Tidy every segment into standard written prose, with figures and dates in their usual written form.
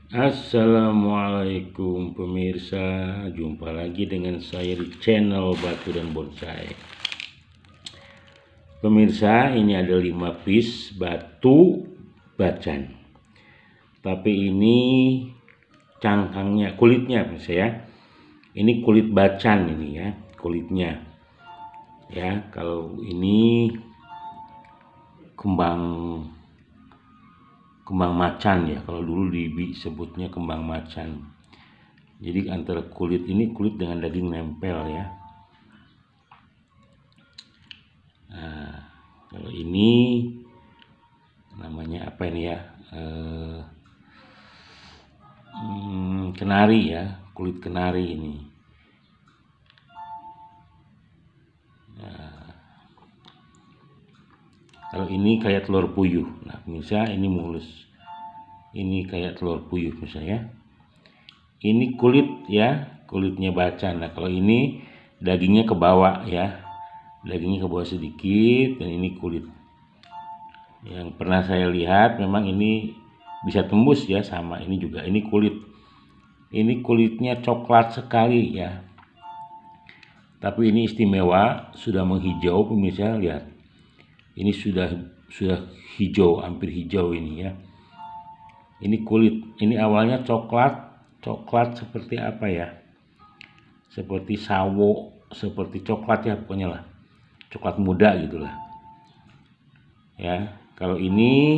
Assalamualaikum pemirsa, jumpa lagi dengan saya di channel Batu dan Bonsai. Pemirsa, ini ada 5 piece batu bacan. Tapi ini cangkangnya, kulitnya pemirsa ya. Ini kulit bacan ini ya, kulitnya. Ya, kalau ini kembang macan ya, kalau dulu disebutnya kembang macan. Jadi antara kulit dengan daging nempel ya. Nah, kalau ini namanya apa ini ya, kenari ya, kulit kenari ini. Nah, kalau ini kayak telur puyuh. Nah pemirsa, ini mulus, ini kayak telur puyuh pemirsa ya. Ini kulit ya, kulitnya bacan. Nah kalau ini dagingnya ke bawah ya, dagingnya ke bawah sedikit, dan ini kulit. Yang pernah saya lihat memang ini bisa tembus ya, sama ini juga. Ini kulit, ini kulitnya coklat sekali ya. Tapi ini istimewa, sudah menghijau pemirsa, lihat. Ini sudah hijau, hampir hijau ini ya. Ini kulit, ini awalnya coklat seperti apa ya? Seperti sawo, seperti coklat ya pokoknya lah. Coklat muda gitulah. Ya, kalau ini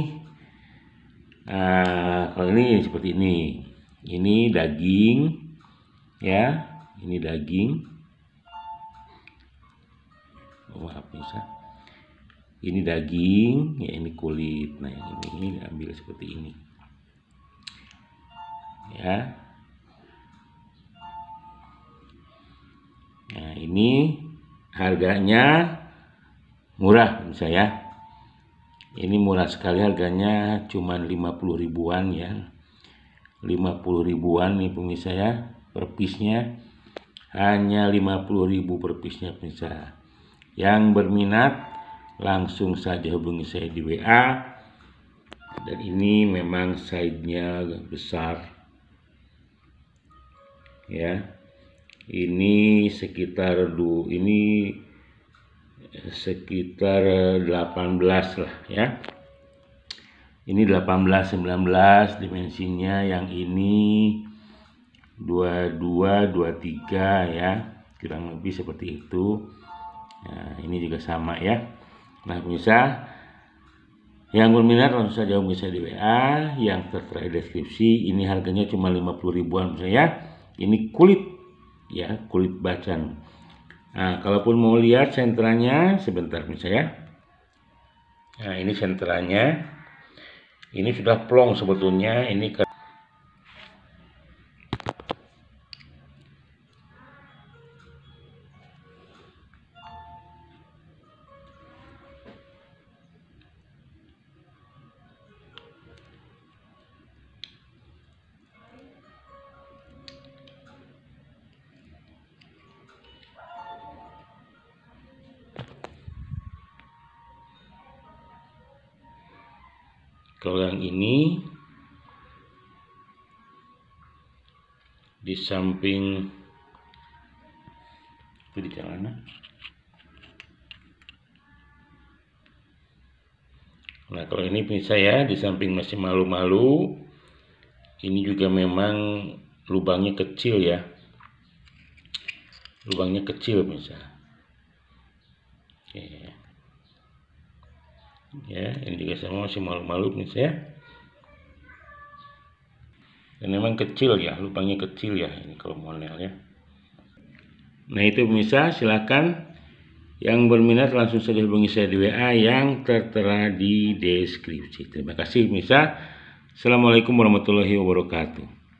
seperti ini. Ini daging ya, ini daging. Oh, maaf bisa. Ini daging ya, ini kulit. Nah ini ambil seperti ini ya. Nah ini harganya murah bisa ya. Ini murah sekali, harganya cuma 50 ribuan ya, 50 ribuan nih pemirsa ya, per piece-nya hanya 50.000 per piece-nya pemirsa. Yang berminat langsung saja hubungi saya di WA. Dan ini memang size-nya besar ya. Ini sekitar 18 lah ya. Ini 18 19 dimensinya, yang ini 22 23 ya, kurang lebih seperti itu. Nah ini juga sama ya. Nah pemirsa, yang berminat langsung saja hubungi saya di WA yang tertera di deskripsi. Ini harganya cuma 50 ribuan pemirsa ya. Ini kulit ya, kulit bacan. Nah kalaupun mau lihat sentranya, sebentar pemirsa ya. Nah ini sentranya, ini sudah plong sebetulnya. Ini kalau yang ini di samping itu di celana. Nah kalau ini pemirsa ya, di samping masih malu-malu, ini juga memang lubangnya kecil ya, lubangnya kecil pemirsa. Oke. Ya ini juga sama, masih malu-malu pemirsa ya. Dan memang kecil ya, lubangnya kecil ya ini kalau model ya. Nah itu pemirsa, silakan yang berminat langsung saja hubungi saya di WA yang tertera di deskripsi. Terima kasih pemirsa. Assalamualaikum warahmatullahi wabarakatuh.